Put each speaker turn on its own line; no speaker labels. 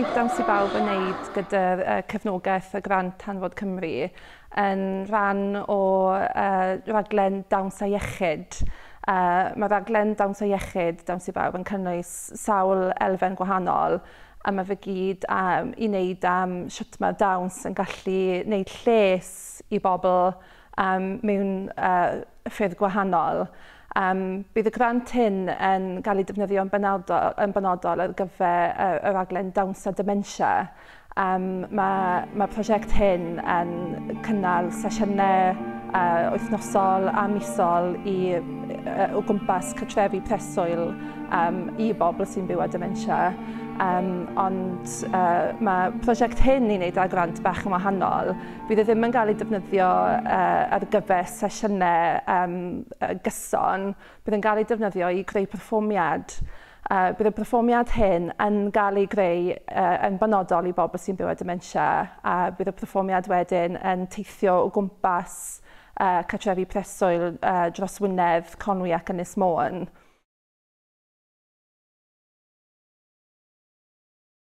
bydd Dawns i Bawb yn wneud gyda'r cefnogaeth y grant Hanfod Cymru yn rhan o raglen Dawns a Iechyd. Mae raglen Dawns a Iechyd, Dawns i Bawb, yn cynnwys sawl elfen gwahanol, a mae fe gyd i wneud am sut mae dawns yn gallu wneud lles i bobl mewn ffyrdd gwahanol. Bydd y grant hyn yn cael ei defnyddio yn benodol ar gyfer y raglen Dawns a Dementia. Mae prosiect hyn yn cynnal sesiynau wythnosol a misol o gwmpas cartrefi preswyl i bobl sy'n byw â dementia. Ond mae prosiect hyn i wneud â grant bach yn wahanol. Bydd e ddim yn cael ei defnyddio ar gyfer sesiynau gyson, bydd e'n cael ei defnyddio i greu perfformiad. Bydd y perfformiad hyn yn cael ei greu yn benodol i bobl sy'n byw â dementia, a bydd y perfformiad wedyn yn teithio o gwmpas cartrefi preswyl dros Wynedd, Conwy ac Ynys Môn.